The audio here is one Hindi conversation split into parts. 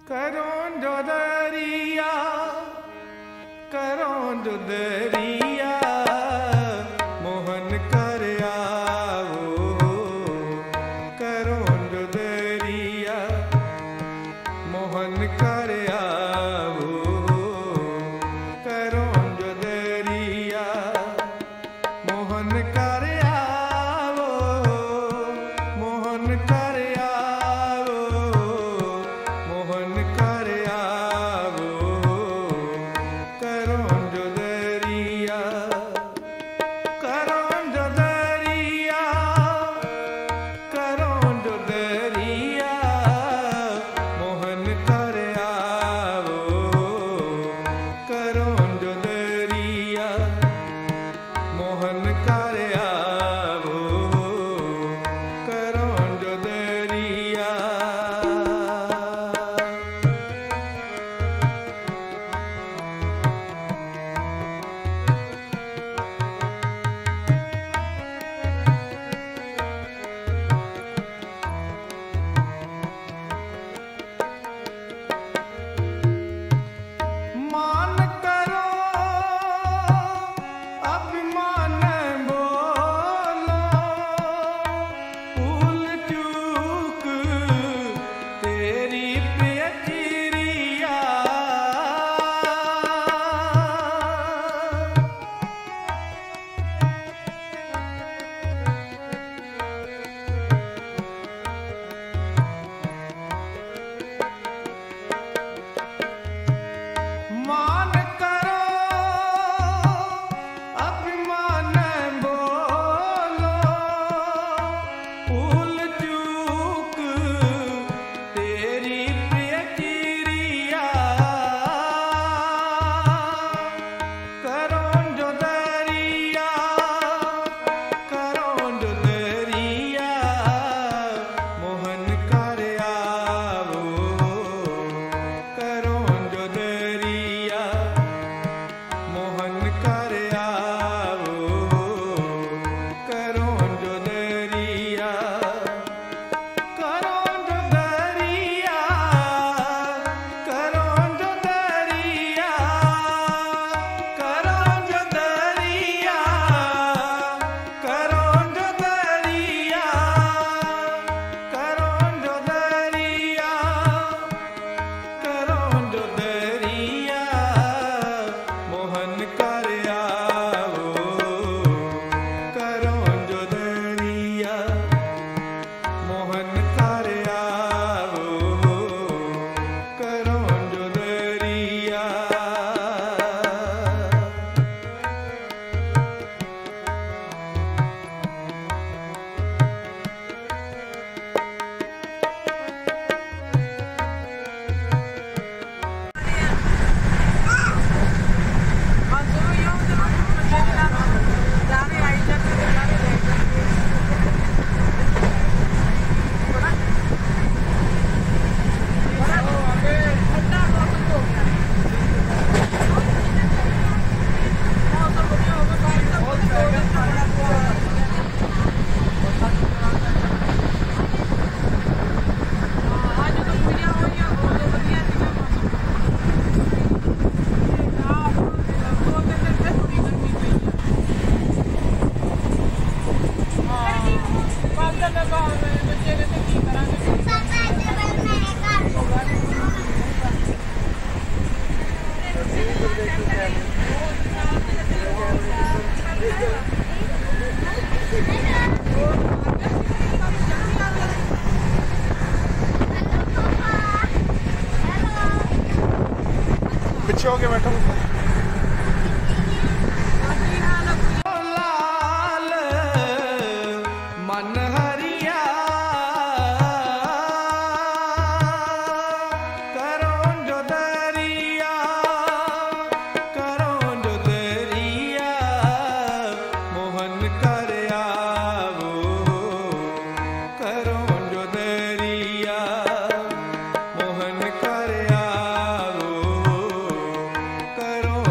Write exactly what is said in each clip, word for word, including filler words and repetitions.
करोंदो दरिया करोंदो दरिया मोहन कर आवो करोंदो दरिया मोहन कर आवो करोंदो दरिया मोहन कर आवो मोहन कर आवो मोहन कर आवो करोंदो दरिया करोंदो दरिया करोंदो दरिया मोहन कर आवो करोंदो दरिया मोहन कर आवो करोंदो दरिया मान करो अभिमान बोलो भूल चूक तेरी प्रिय चिड़िया मान करो अभिमान बोलो भूल चूक तेरी प्रिय चिड़िया करोंदो दरिया करोंदो दरिया मोहन कर आवो करोंदो दरिया मोहन कर आवो करोंदो दरिया करोंदो दरिया करोंदो दरिया करोंदो दरिया करोंदो दरिया करोंदो दरिया करोंदो दरिया मोहन कर आवो करोंदो दरिया मोहन कर आवो करोंदो दरिया पीछे होके बैठो लाल मन हरिया करोंदो दरिया करोंदो दरिया मोहन कर आवो करोंदो दरिया मोहन कर आवो करो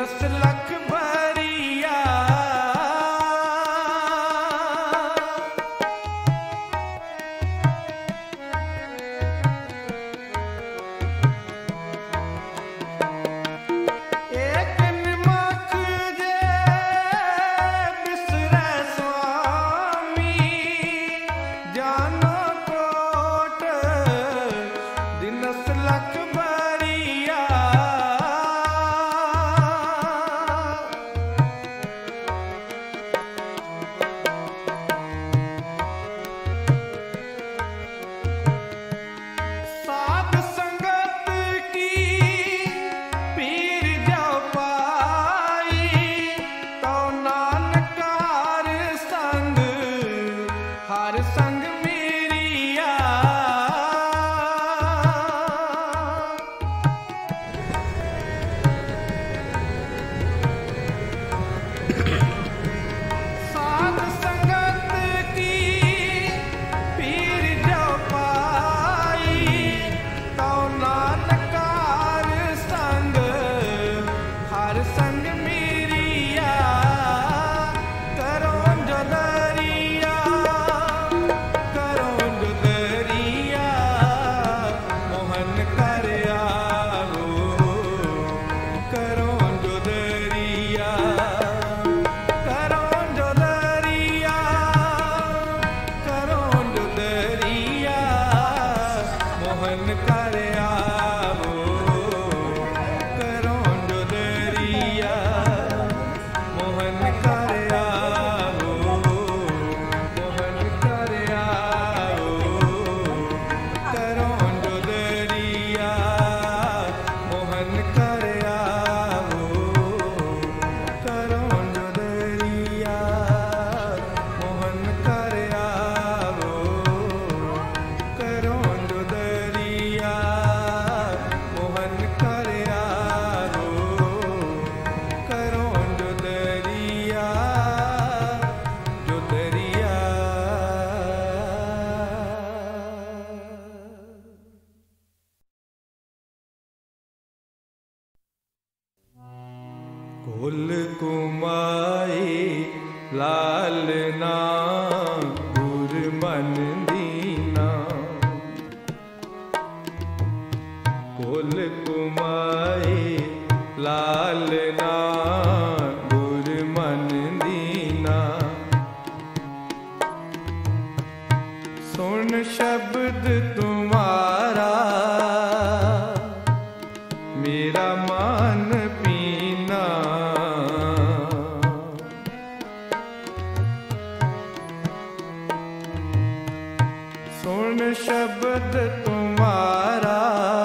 दिनस लख भरिया एक निमक जे बिसरे स्वामी जानो कोट दिनस लख भरिया साध संगत की पीर जो पाई तो नानकार संग हर संग मेरिया साध संगत की पीर जो पाई तो नानकार संग हर संग मेरिया करो जो दरिया करो जो दरिया मोहन कर आवो करो जो दरिया करो जो दरिया करो जो दरिया मोहन कर आवो करो जो दरिया मोहन कर आवो मोहन कर आवो करो जो दरिया मोहन कर आवो करो जो दरिया मोहन कर आवो करो जो दरिया मोहन कर आवो करो जो दरिया जो दरिया कुल कुमाई लालना गुर मन दीना कुल कुमाई लालना गुर मन दीना सुन शब्द तुम्हारा मेरा मान पीना सुन शब्द तुम्हारा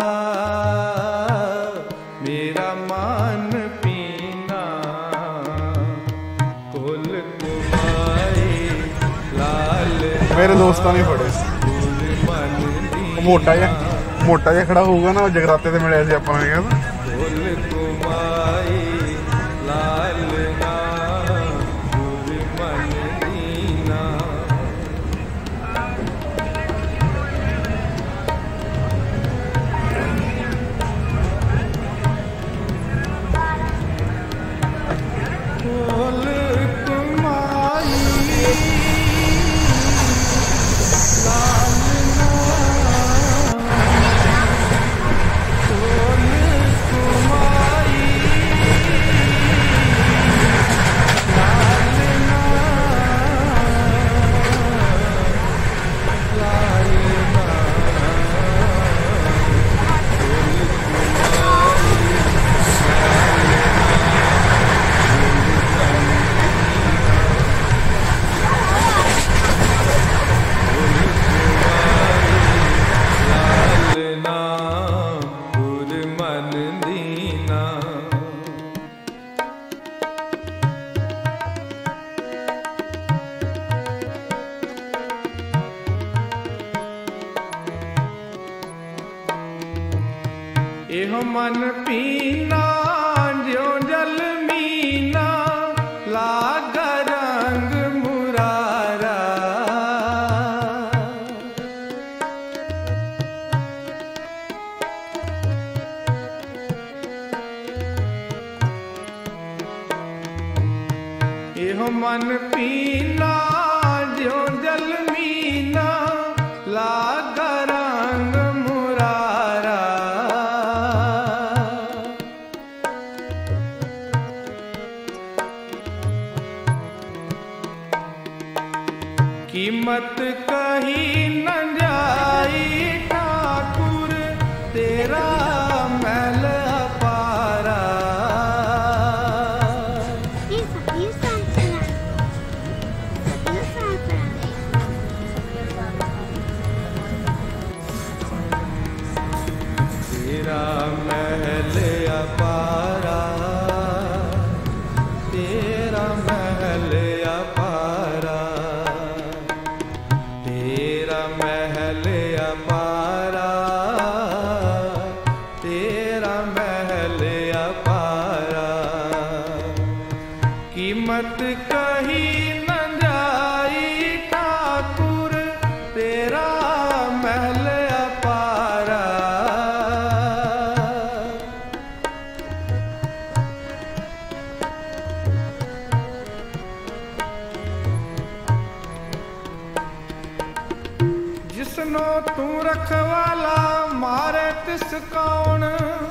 मेरा मान पीना कुल कुमाई लाल मेरे दोस्तों ने फड़े मोटा जिहा मोटा जिहा खड़ा होਊਗਾ ना जगराते ते मिले सी ਆਪਾਂ ਨੇ ਕਹਿੰਦਾ कुल कुमाई लालना गुर मन दीना कुल कुमाई लालना कुल कुमाई एहो मन पीना जो जल मीना लाग रंग मुरारा एहो मन पीना ज्यों जल मीना लागा रंग मुरारा। कीमत कही न जाई ठाकुर तेरा महल अपारा। तेरा महल अपारा, तेरा महल अपारा, तेरा महल अपारा, तेरा महल अपारा। कीमत कही न जाई ठाकुर तेरा महल अपारा। जिसनो तू रखवाला मारे तिस कौन,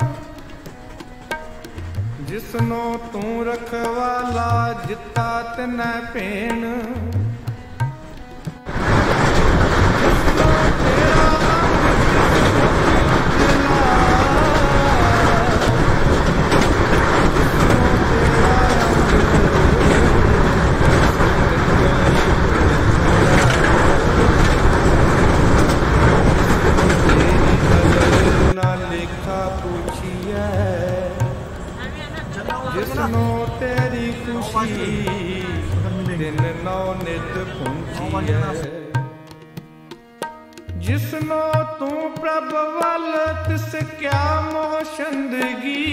जिसनो तू रखवाला जिता तनै पेन। जिसनो तेरा जिसनो तेरी खुशी दिन नौ नित पूंजी है। जिसनो तू प्रभ वल तिस क्या मोहशंदगी।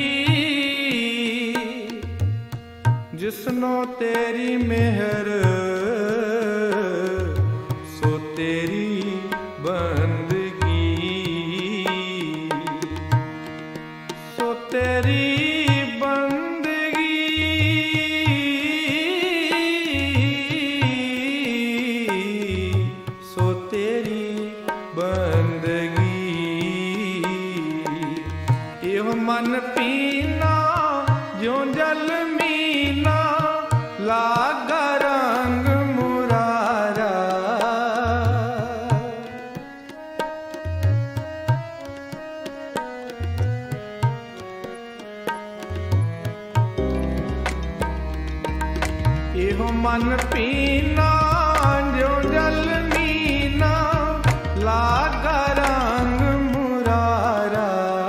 जिसनो तेरी मेहर सो तेरी बंदगी, सो तेरी मन पीना ज्यों जल मीना लागा रंग मुरारा। एहो मन पीना ज्यों जल मीना लागा रंग मुरारा।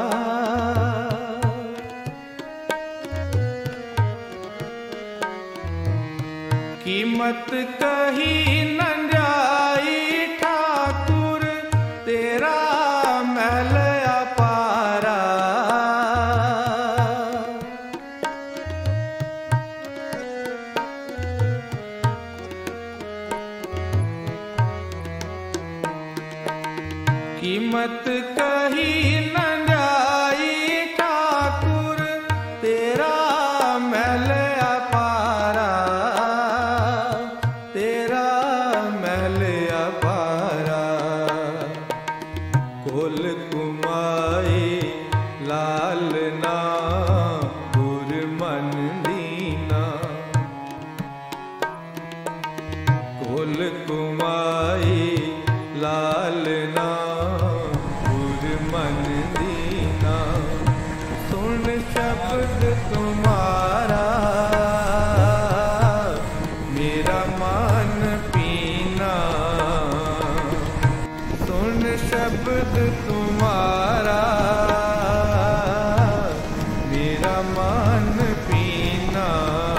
कीमत कही न जाई ठाकुर तेरा महल अपारा। कीमत कही न जाई ठाकुर तेरा महल अपारा, तेरा महल अपारा। कुल कुमाई लालना गुर मन दीना। कुल कुमाई लालना गुर मन दीना। सुन शब्द तुम्हारा मेरा मन पीना। सुन शब्द तुम्हारा मेरा मन पीना।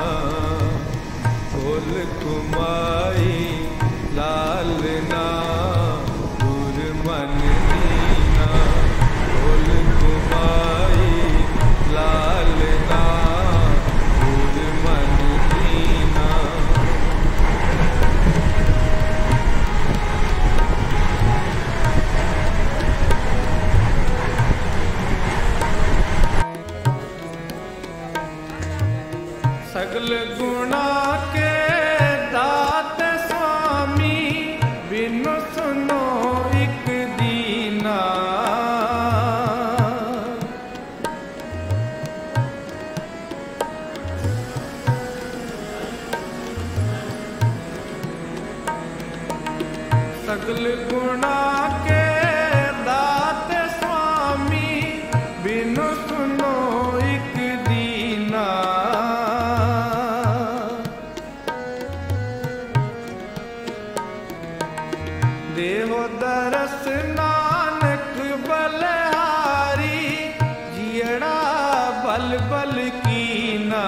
कुल कुमाई लालना गुर मन दीना। कुल कुमाई लालना गुर मन दीना। सगल गुणा के सकल गुणा के दाते स्वामी बिनु सुनो एक दीना। देहो दरस नानक बलहारी जियड़ा बल बल कीना।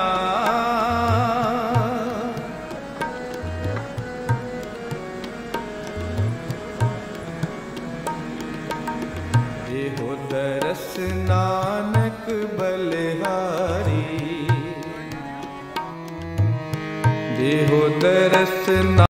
देहो दरस नानक बलहारी, देहो दरस